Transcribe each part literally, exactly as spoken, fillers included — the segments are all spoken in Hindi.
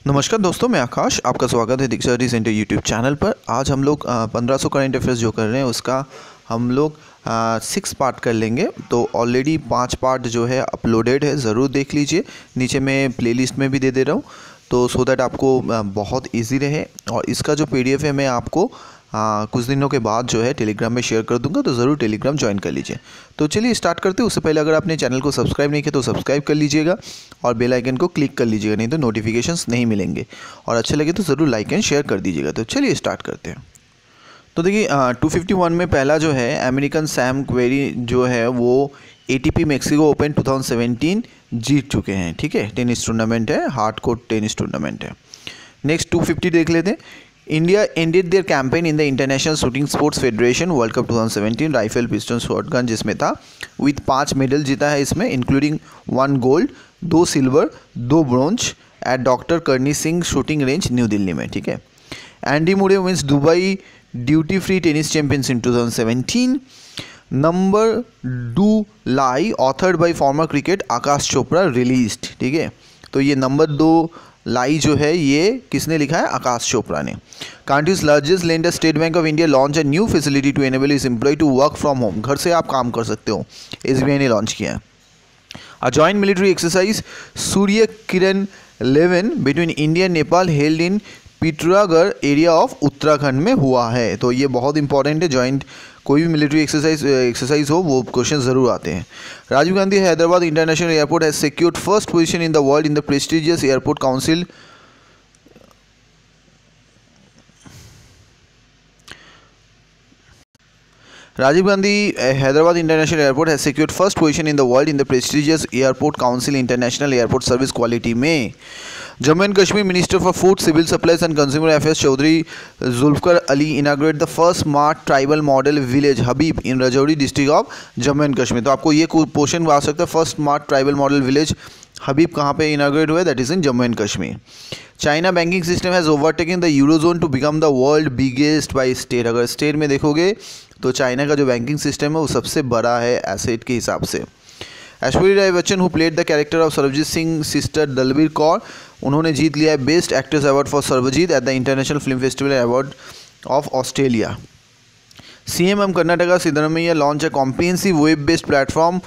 नमस्कार दोस्तों, मैं आकाश, आपका स्वागत है Diksha study centre YouTube channel पर। आज हम लोग पंद्रह सौ करंट अफेयर्स जो कर रहे हैं उसका हम लोग सिक्स पार्ट कर लेंगे। तो ऑलरेडी पांच पार्ट जो है अपलोडेड है, ज़रूर देख लीजिए। नीचे मैं प्लेलिस्ट में भी दे दे रहा हूँ, तो सो दैट आपको आ, बहुत इजी रहे। और इसका जो पीडीएफ है मैं आपको आ, कुछ दिनों के बाद जो है टेलीग्राम में शेयर कर दूंगा, तो ज़रूर टेलीग्राम ज्वाइन कर लीजिए। तो चलिए स्टार्ट करते हैं। उससे पहले अगर आपने चैनल को सब्सक्राइब नहीं किया तो सब्सक्राइब कर लीजिएगा और बेल आइकन को क्लिक कर लीजिएगा, नहीं तो नोटिफिकेशंस नहीं मिलेंगे। और अच्छा लगे तो ज़रूर लाइक एंड शेयर कर दीजिएगा। तो चलिए स्टार्ट करते हैं। तो देखिए टू फिफ्टी वन में पहला जो है अमेरिकन सैम क्वेरी जो है वो ATP Mexico open two thousand seventeen जीत चुके हैं। ठीक है, टेनिस टूर्नामेंट है, हार्ड कोर्ट टेनिस टूर्नामेंट है। नेक्स्ट टू फिफ्टी देख लेते हैं। India ended their campaign in the international shooting sports federation world cup two thousand seventeen rifle pistol shotgun जिसमें था, विथ पाँच मेडल जीता है इसमें, इंक्लूडिंग वन गोल्ड, दो सिल्वर, दो bronze at doctor Karni Singh shooting range new Delhi में। ठीक है। Andy Murray wins Dubai duty free tennis champions in two thousand seventeen. Number do lie authored by former cricket Aakash Chopra released. ठीक है, तो ये नंबर दो लाई जो है ये किसने लिखा है? आकाश चोपड़ा ने। Countries largest lender state bank of India launch a new facility to enable its employ to work from home. घर से आप काम कर सकते हो, एसबीआई ने लॉन्च किया है। A joint military exercise Surya Kiran eleven between India and Nepal held in Pithoragarh area of Uttarakhand में हुआ है। तो ये बहुत इंपॉर्टेंट है, जॉइंट कोई भी मिलिट्री एक्सरसाइज एक्सरसाइज हो वो क्वेश्चन ज़रूर आते हैं। Rajiv Gandhi Hyderabad international airport has secured first position in the world in the prestigious airport council Rajiv Gandhi uh, Hyderabad International Airport has secured first position in the world in the prestigious Airport Council International Airport Service Quality में। Jammu and Kashmir minister for food civil supplies and consumer affairs Chaudhary Zulfkar Ali inaugurate the first smart tribal model village Habib in Rajouri district of Jammu and Kashmir. तो आपको ये क्वेश्चन आ सकता है, first smart tribal model village Habib कहाँ पे इनाग्रेट हुआ है? That is in Jammu and Kashmir. China banking system has overtaken the Eurozone to become the world biggest by state. अगर स्टेट में देखोगे तो चाइना का जो बैंकिंग सिस्टम है वो सबसे बड़ा है एसेट के हिसाब से। Aishwarya Rai Bachchan who played the character of Sarabjit Singh sister Dalbir Kaur, उन्होंने जीत लिया है best actress award for Sarabjit at the international film festival award of Australia. CM M Karnataka Siddaramaiah launch a comprehensive web based platform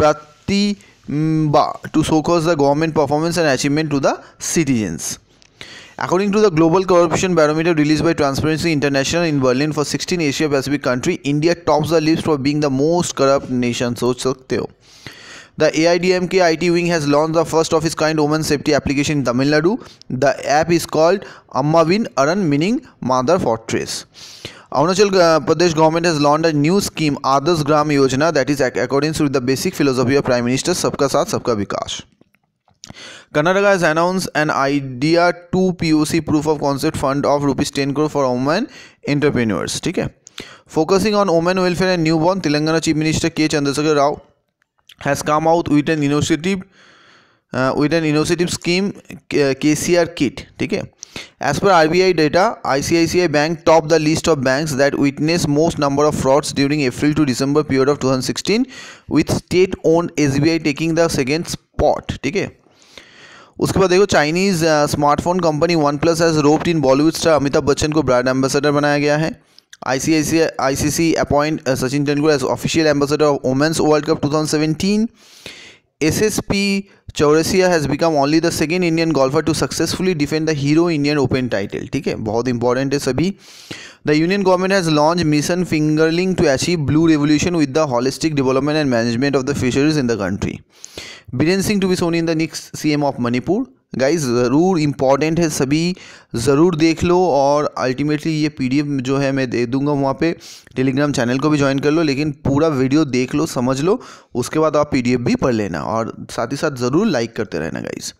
Pratibimba to showcase the government performance and achievement to the citizens. According to the Global Corruption Barometer released by Transparency International in Berlin for sixteen Asia Pacific country, India tops the list for being the most corrupt nation. सोच सकते हो। The A I D M K I T wing has launched the first of its kind women safety application in Tamil Nadu. The app is called Ammavin Aran, meaning Mother Fortress. Arunachal Pradesh government has launched a new scheme, Adarsh Gram Yojana, that is according to the basic philosophy of Prime Minister, Sabka Saath Sabka Vikas. Karnataka has announced an idea to P O C proof of concept fund of rupees ten crore for women entrepreneurs. ठीक है। Focusing on women welfare and newborn, Telangana Chief Minister K. Chandrasekhar Rao has come out with an innovative uh, with an innovative scheme, K C R Kit. ठीक है। As per R B I data, I C I C I Bank topped the list of banks that witnessed most number of frauds during April to December period of twenty sixteen, with state-owned S B I taking the second spot. ठीक है। उसके बाद देखो, Chinese smartphone company OnePlus has roped in Bollywood star Amitabh Bachchan को ब्रांड एम्बेसडर बनाया गया है। ICICI ICC appoint Sachin Tendulkar as official ambassador of women's world cup two thousand seventeen. SSP Chaurasia has become only the second Indian golfer to successfully defend the Hero Indian Open title. ठीक है, बहुत इंपॉर्टेंट है सभी। The union government has launch mission fingerling to achieve blue revolution with the holistic development and management of the fisheries in the country. Biren Singh to be sworn in the next CM of Manipur. Guys ज़रूर इंपॉर्टेंट है, सभी ज़रूर देख लो। और अल्टीमेटली ये पीडीएफ जो है मैं दे दूंगा वहाँ पे, टेलीग्राम चैनल को भी ज्वाइन कर लो, लेकिन पूरा वीडियो देख लो, समझ लो, उसके बाद आप पीडीएफ भी पढ़ लेना और साथ ही साथ ज़रूर लाइक करते रहना गाइज।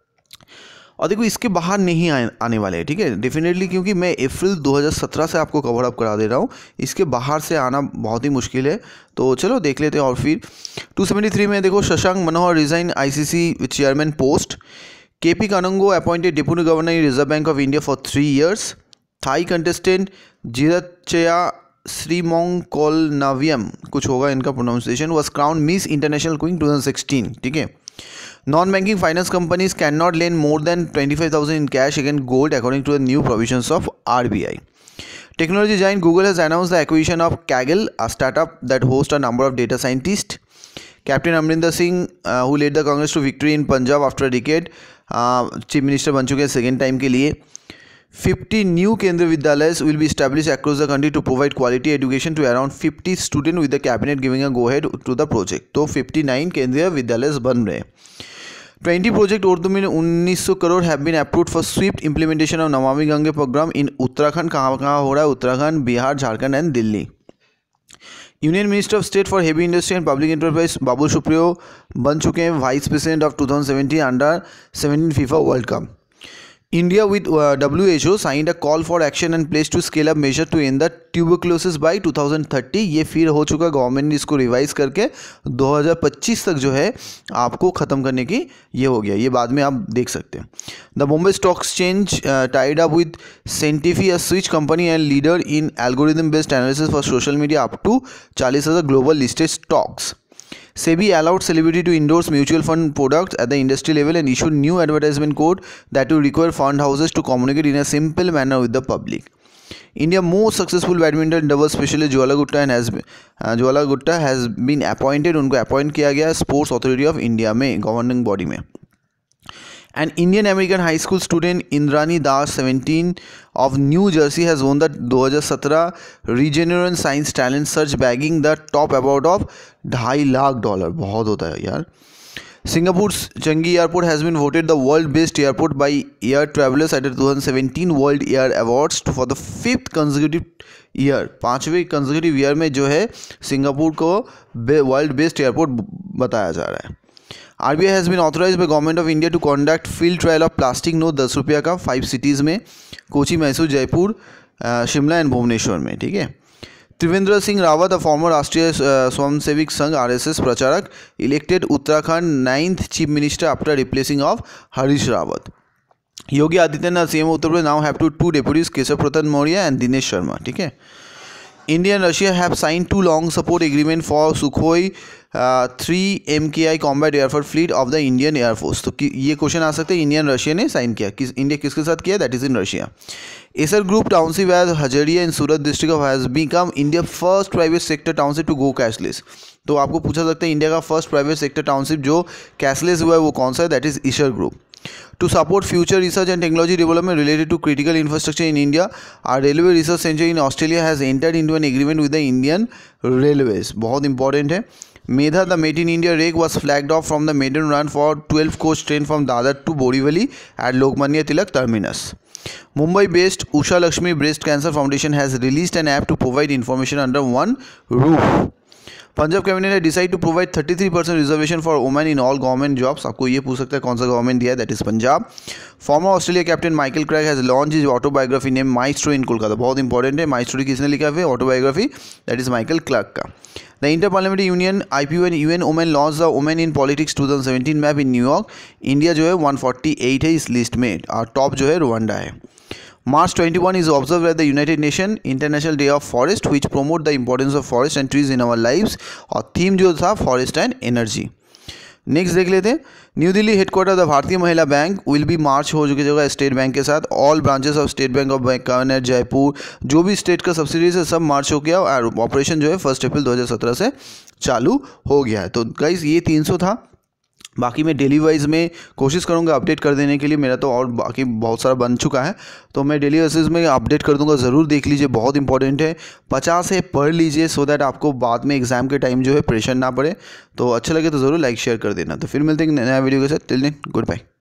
और देखो, इसके बाहर नहीं आने वाले हैं, ठीक है, डेफिनेटली, क्योंकि मैं अप्रैल दो हज़ार सत्रह से आपको कवर अप करा दे रहा हूँ। इसके बाहर से आना बहुत ही मुश्किल है, तो चलो देख लेते हैं। और फिर टू सेवेंटी थ्री में देखो, Shashank Manohar resign ICC chairman post. K P Kanungo appointed Deputy Governor in Reserve Bank of India for three years. Thai contestant Jirachaya Srimongkolnaviam, कुछ होगा इनका pronunciation, was crowned Miss International Queen twenty sixteen. ठीक है। Non banking finance companies can not lend more than twenty five thousand in cash against gold according to the new provisions of R B I. Technology giant Google has announced the acquisition of Kaggle, a startup that hosts a number of data scientists. Captain Amrinder Singh, uh, who led the Congress to victory in Punjab after a decade, uh, chief minister बन चुके हैं सेकेंड टाइम के लिए. fifty new केंद्रीय विद्यालय will be established across the country to provide quality education to around fifty students, with the cabinet giving a go ahead to the project. तो fifty-nine केंद्रीय विद्यालय बन रहे हैं. twenty प्रोजेक्ट उर्दू में उन्नीस सौ crore have been approved for swift implementation of Namami Gange programme इन उत्तराखंड. कहाँ कहाँ हो रहा है? Uttarakhand, Bihar, Jharkhand and Delhi. Union minister of state for heavy industry and public enterprise Babul Supriyo बन चुके हैं vice president of twenty seventeen under seventeen FIFA world cup. India with uh, W H O signed a call for action and pledged to scale up measure to end the tuberculosis by twenty thirty. ये फिर हो चुका, गवर्नमेंट ने इसको रिवाइज करके twenty twenty-five तक जो है आपको ख़त्म करने की ये हो गया. ये बाद में आप देख सकते हैं. The Bombay Stock Exchange uh, tied up with Scientific, a Switch company and leader in algorithm based analysis for social media, up to forty other global listed stocks. SEBI allowed celebrity to endorse mutual fund products at the industry level and issued new advertisement code that will require fund houses to communicate in a simple manner with the public. India most successful badminton doubles specialist Jwala Gupta and has uh, Jwala Gupta has been appointed. उनको appoint किया गया स्पोर्ट्स अथॉरिटी ऑफ इंडिया में, गवर्निंग बॉडी में. An Indian American high school student Indrani Das, seventeen, of New Jersey has won the twenty seventeen Regeneron Science Talent Search, bagging the top award of ढाई लाख डॉलर. बहुत होता है यार. Singapore's Changi Airport has been voted the world best airport by air travelers at the twenty seventeen World Air Awards for the fifth consecutive year. पांचवें consecutive year में जो है सिंगापुर को वर्ल्ड बेस्ट एयरपोर्ट बताया जा रहा है. R B I has been authorized by Government of India to conduct field trial of plastic note दस रुपया का फाइव सिटीज़ में, कोची, मैसूर, जयपुर, शिमला एंड भुवनेश्वर में. ठीक है. Trivendra Singh Rawat, a former Rashtriya Swayamsevak Sangh R S S pracharak, elected Uttarakhand ninth chief minister after replacing of Harish Rawat. Yogi Adityanath CM Uttar Pradesh now have to two deputies, Keshav Prasad Maurya and Dinesh Sharma. ठीक है. India and Russia have signed two long support agreement for Sukhoi uh, three M K I combat aircraft fleet of the Indian Air Force. तो ये क्वेश्चन आ सकते हैं, इंडिया एंड रशिया ने साइन किया, किस इंडिया किसके साथ किया? That is in Russia. Essar group township as Hazira in Surat district of has become India first private sector township to go cashless. तो आपको पूछा सकता है इंडिया का फर्स्ट प्राइवेट सेक्टर टाउनशिप जो कैशलेस हुआ है वो कौन सा है? That is Essar group. To support future research and technology development related to critical infrastructure in India, our Railway Research Center in Australia has entered into an agreement with the Indian Railways. बहुत important है. Medha, the Made in India rake was flagged off from the maiden run for twelve coach train from Dadar to Borivali at Lokmanya Tilak terminus. Mumbai-based Usha Lakshmi Breast Cancer Foundation has released an app to provide information under one roof. Punjab cabinet ने decide to provide thirty-three percent reservation for women in all government jobs. आपको ये पूछ सकता है कौन सा गवर्नमेंट दिया है? That is Punjab. Former Australia captain Michael Craig has launch his autobiography name my story in Kolkata. बहुत इंपॉर्टेंट है. माई स्टोरी किसने लिखा है? Autobiography, that is Michael Clarke का. The inter parliamentary union I P U and UN women launch the women in politics twenty seventeen map in New York. India जो है one forty-eight है इस लिस्ट में, और टॉप जो है रुवांडा है. March twenty-one is observed at the United Nations International Day of Forest, which promote the importance of forest and trees in our lives. और थीम जो था फॉरेस्ट एंड एनर्जी. नेक्स्ट देख लेते हैं. न्यू दिल्ली हेडक्वार्टर द भारतीय महिला बैंक विल बी मार्च हो चुकी जगह स्टेट बैंक के साथ. All branches of state bank of Bikaner, Jaipur, जो भी स्टेट का सब्सिडीज है सब मार्च हो गया और ऑपरेशन जो है फर्स्ट अप्रैल दो हज़ार सत्रह से चालू हो गया है. तो गाइज ये तीन सौ था. बाकी मैं डेली वाइज में कोशिश करूंगा अपडेट कर देने के लिए. मेरा तो और बाकी बहुत सारा बन चुका है, तो मैं डेली बेसिस में अपडेट कर दूंगा. ज़रूर देख लीजिए, बहुत इंपॉर्टेंट है. पचास है पढ़ लीजिए सो दैट आपको बाद में एग्जाम के टाइम जो है प्रेशर ना पड़े. तो अच्छा लगे तो ज़रूर लाइक शेयर कर देना. तो फिर मिलते हैं नया वीडियो के साथ. Till then good bye.